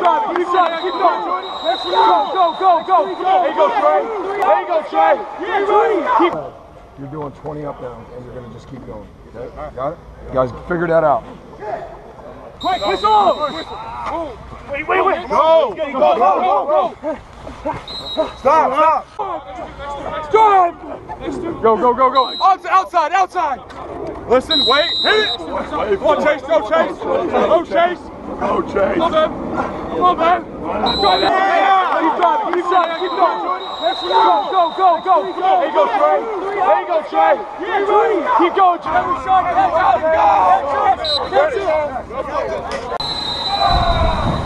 driving. Keep driving. Keep going. Go. There you go, Trey. There you go, Trey. Keep. You're doing 20 up downs, and you're going to just keep going. Okay? Got it? You guys figure that out. Quick, whistle! Wait. Go! Stop! Drive! Go! Outside! Listen, wait, hit it! Come on, Chase, go Chase! Go Chase! Come on, man! Drive it! Keep driving, keep going! Go! There you go, Trey! Keep going, Trey! Go!